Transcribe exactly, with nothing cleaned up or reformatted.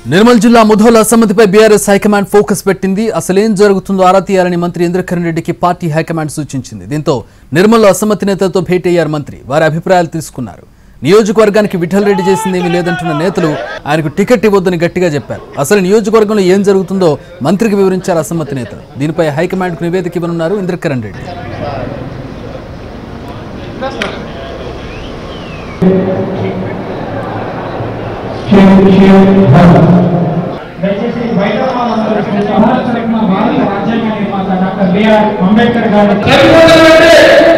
నిర్మల్ జిల్లా ముధోల్ అసమ్మతిపై BRS high command focus పెట్టింది. అసలేం జరుగుతుందో ఆరా తీయాలని మంత్రి ఇంద్రకరణ్ రెడ్డికి పార్టీ హైకమాండ్ సూచించింది. దీంతో నిర్మల్లో అసమ్మతి నేతలతో భేటీ అయ్యారు మంత్రి. వారి అభిప్రాయాలు తీసుకున్నారు. నియోజకవర్గానికి విఠల్ రెడ్డి చేసిందేమీ లేదంటున్న నేతలు ఆయనకు టికెట్ ఇవ్వొద్దని గట్టిగా చెప్పారు. అసలు నియోజకవర్గంలో ఏం జరుగుతుందో మంత్రికి వివరించారు అసమ్మతి నేతలు. దీనిపై హైకమాండ్కు నివేదిక ఇవ్వనున్నారు ఇంద్రకరణ్ రెడ్డి. దయచేసి బయట వాళ్ళందరూ భారత రత్న భారత రాజ్యాంగ నిర్మాత డాక్టర్ బిఆర్ అంబేద్కర్ గారు